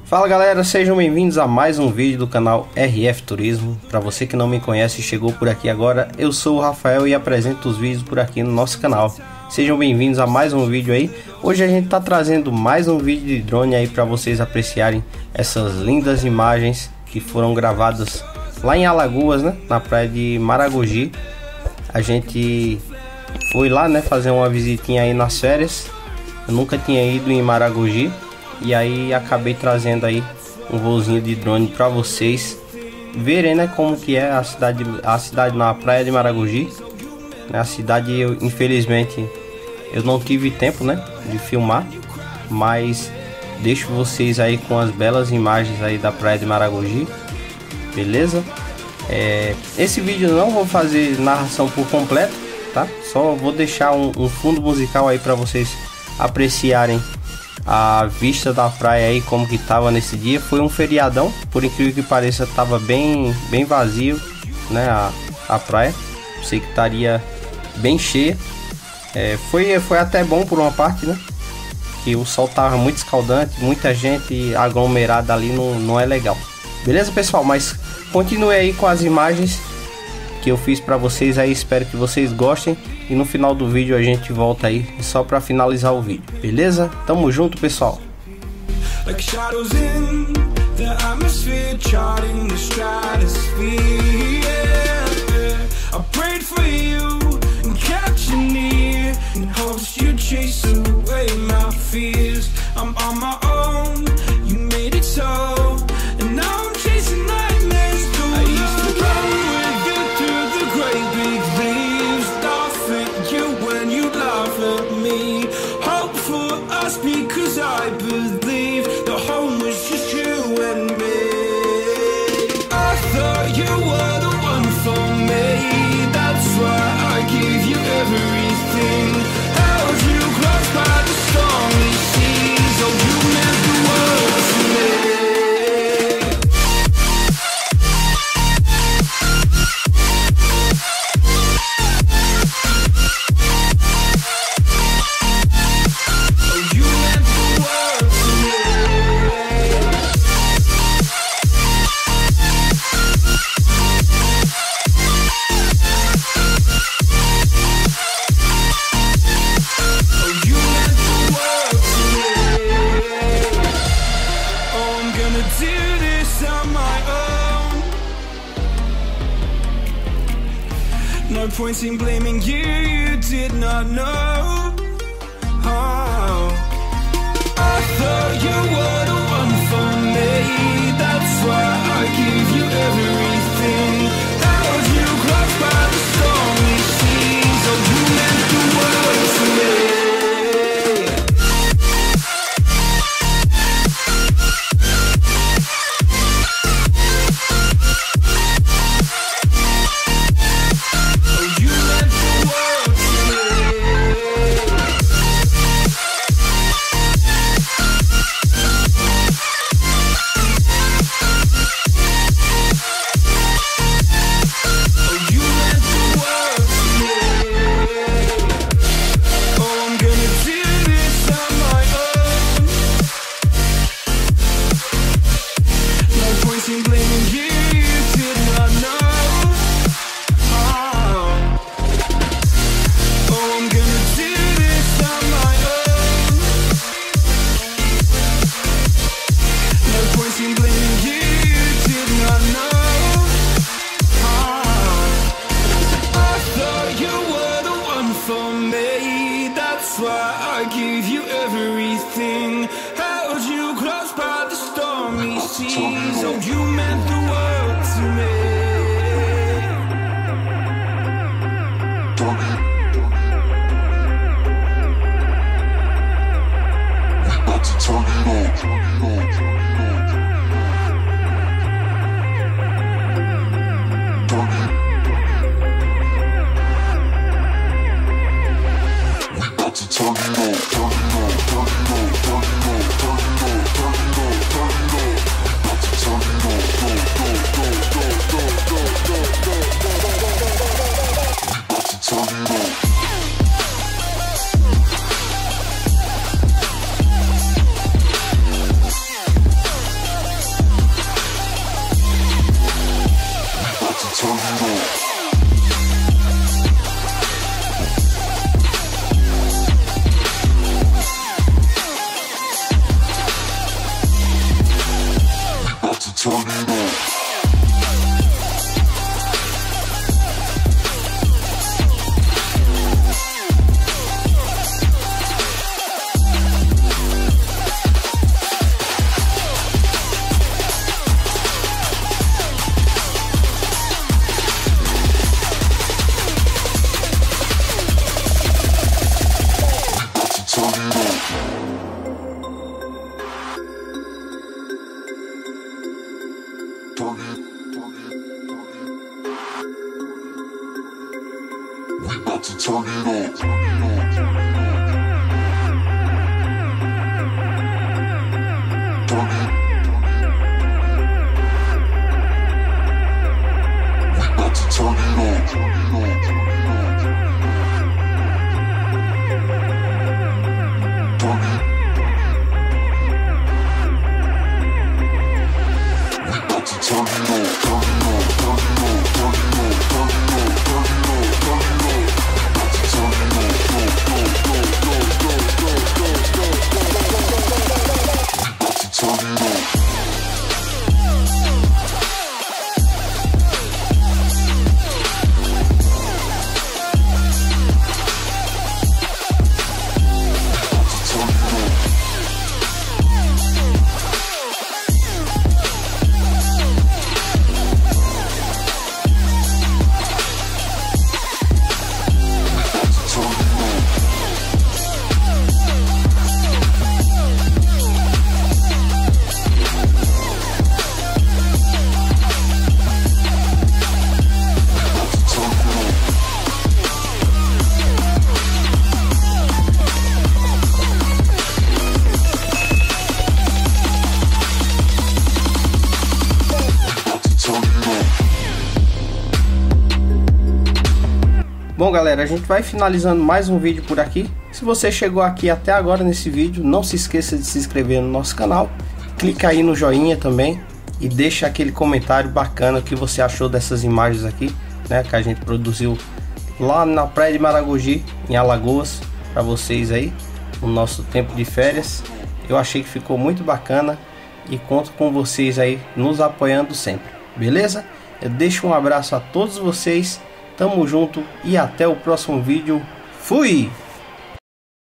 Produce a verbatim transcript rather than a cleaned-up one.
Fala galera, sejam bem-vindos a mais um vídeo do canal R F Turismo. Para você que não me conhece e chegou por aqui agora, eu sou o Rafael e apresento os vídeos por aqui no nosso canal. Sejam bem-vindos a mais um vídeo aí. Hoje a gente tá trazendo mais um vídeo de drone aí para vocês apreciarem essas lindas imagens que foram gravadas lá em Alagoas, né, na praia de Maragogi. A gente foi lá, né, fazer uma visitinha aí nas férias. Eu nunca tinha ido em Maragogi. E aí acabei trazendo aí um voozinho de drone para vocês verem, né, como que é a cidade, a cidade na praia de Maragogi. A cidade, eu, infelizmente, eu não tive tempo, né, de filmar, mas deixo vocês aí com as belas imagens aí da praia de Maragogi, beleza? É, esse vídeo não vou fazer narração por completo, tá? Só vou deixar um, um fundo musical aí para vocês apreciarem a vista da praia aí, como que tava nesse dia. Foi um feriadão, por incrível que pareça, tava bem bem vazio, né, a, a praia. Sei que estaria bem cheia. É, foi, foi até bom por uma parte, né, que o sol tava muito escaldante, muita gente aglomerada ali, não, não é legal. Beleza, pessoal? Mas continue aí com as imagens que eu fiz para vocês aí, espero que vocês gostem. E no final do vídeo a gente volta aí só para finalizar o vídeo, beleza? Tamo junto, pessoal. Because I believe the home was just you and me. I thought you were the one for me. That's why I gave you everything. Held you close by the stormy seas. Oh, you meant the world to me. No point in blaming you, you did not know. Oh, I thought you were the one for me. That's why I gave you everything. Held you close by the stormy seas. Oh, you meant the world to me. That's why I gave you everything. Held you close by the stormy seas. Oh, you meant the world to me. We got to turn it on. Turn it on, turn it on, turn it on, turn it on, turn it on, turn it on, turn it on, turn it on. Got to turn it on, go, go, go, go, go, go, go, go, go. We got to turn it on. Bom galera, a gente vai finalizando mais um vídeo por aqui. Se você chegou aqui até agora nesse vídeo, não se esqueça de se inscrever no nosso canal. Clica aí no joinha também e deixa aquele comentário bacana que você achou dessas imagens aqui, né, que a gente produziu lá na praia de Maragogi, em Alagoas, para vocês aí, no nosso tempo de férias. Eu achei que ficou muito bacana e conto com vocês aí nos apoiando sempre, beleza? Eu deixo um abraço a todos vocês, tamo junto e até o próximo vídeo. Fui!